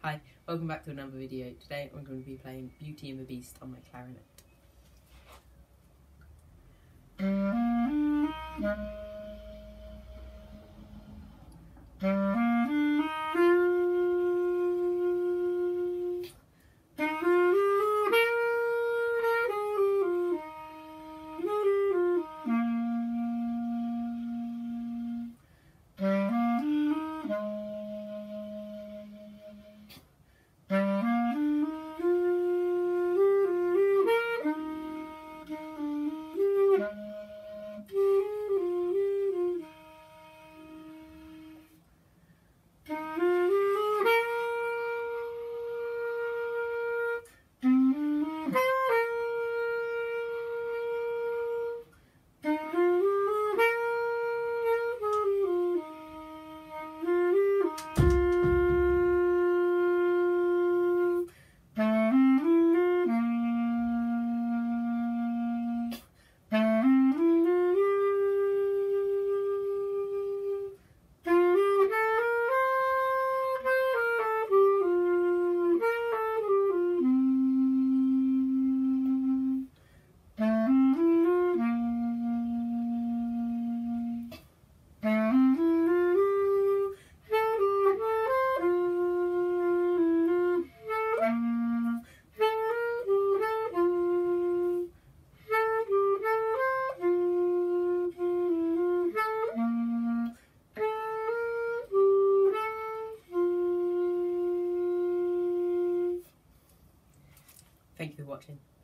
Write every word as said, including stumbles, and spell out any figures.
Hi, welcome back to another video. Today I'm going to be playing Beauty and the Beast on my clarinet. Thank you for watching.